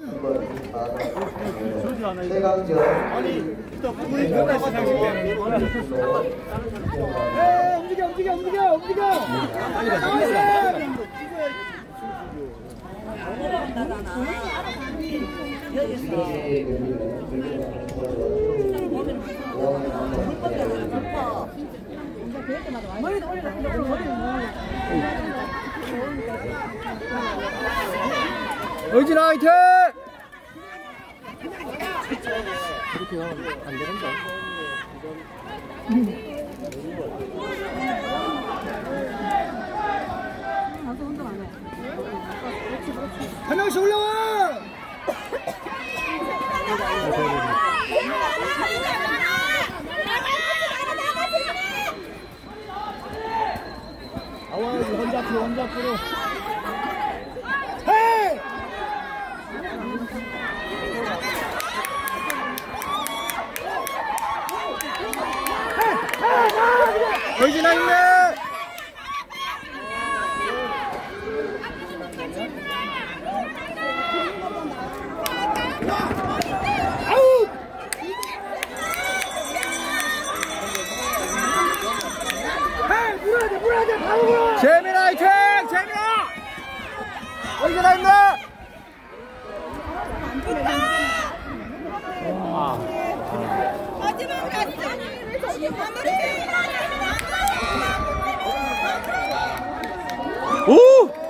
아니, 또 우리 끝까지 장식되는 거. 움직여. 의진 화이팅! 그렇게요. 안 되는데. 한 명씩 올라와! 혼자 앞으로. 헤이! 의진 화이팅! 물어야 돼, 바로 물어! 재민 화이팅! 재민아! 의진 화이팅! 오!